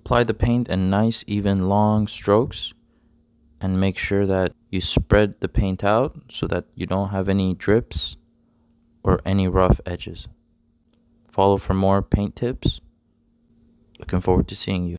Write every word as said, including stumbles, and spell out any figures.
Apply the paint in nice, even, long strokes, and make sure that you spread the paint out so that you don't have any drips or any rough edges. Follow for more paint tips. Looking forward to seeing you.